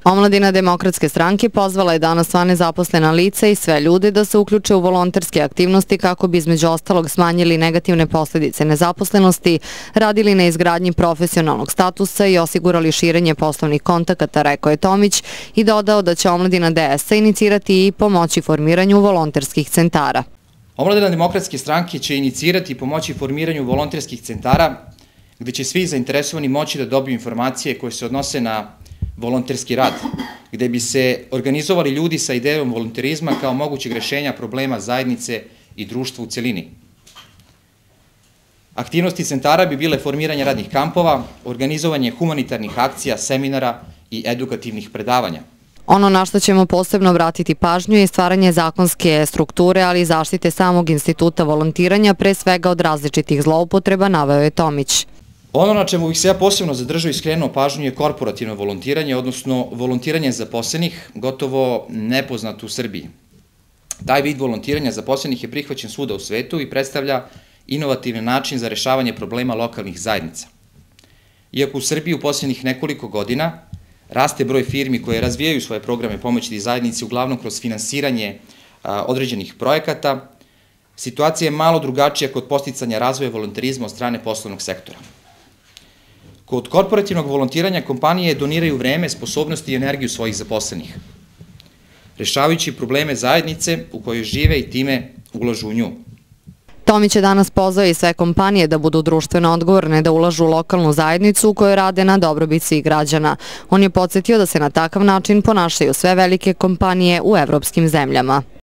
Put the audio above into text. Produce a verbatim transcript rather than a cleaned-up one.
Omladina Demokratske stranke pozvala je danas sva nezaposlena lica i sve ljude da se uključe u volonterske aktivnosti kako bi između ostalog smanjili negativne posljedice nezaposlenosti, radili na izgradnji profesionalnog statusa i osigurali širenje poslovnih kontakata, rekao je Tomić i dodao da će Omladina D S A inicirati i pomoći formiranju volonterskih centara. Omladina Demokratske stranke će inicirati i pomoći formiranju volonterskih centara gde će svi zainteresovani moći da dobiju informacije koje se odnose na volonterski rad, gde bi se organizovali ljudi sa idejom volonterizma kao mogućeg rešenja problema zajednice i društva u celini. Aktivnosti centara bi bile formiranje radnih kampova, organizovanje humanitarnih akcija, seminara i edukativnih predavanja. Ono na što ćemo posebno vratiti pažnju je stvaranje zakonske strukture, ali i zaštite samog instituta volontiranja, pre svega od različitih zloupotreba, naveo je Tomić. Ono na čemu bih se ja posebno zadržao i skrenuo pažnju je korporativno volontiranje, odnosno volontiranje zaposlenih, gotovo nepoznato u Srbiji. Taj vid volontiranja zaposlenih je prihvaćen svuda u svetu i predstavlja inovativni način za rešavanje problema lokalnih zajednica. Iako u Srbiji u posljednjih nekoliko godina raste broj firmi koje razvijaju svoje programe pomoći zajednici uglavnom kroz finansiranje određenih projekata, situacija je malo drugačija kod podsticanja razvoja volonterizma od strane poslovnog sektora. Kod korporativnog volontiranja kompanije doniraju vreme, sposobnosti i energiju svojih zaposlenih, rešavajući probleme zajednice u kojoj žive i time ulažu u nju. Tomić je danas pozvao i sve kompanije da budu društveno odgovorne, da ulažu u lokalnu zajednicu u kojoj rade na dobrobit svih građana. On je podsjetio da se na takav način ponašaju sve velike kompanije u evropskim zemljama.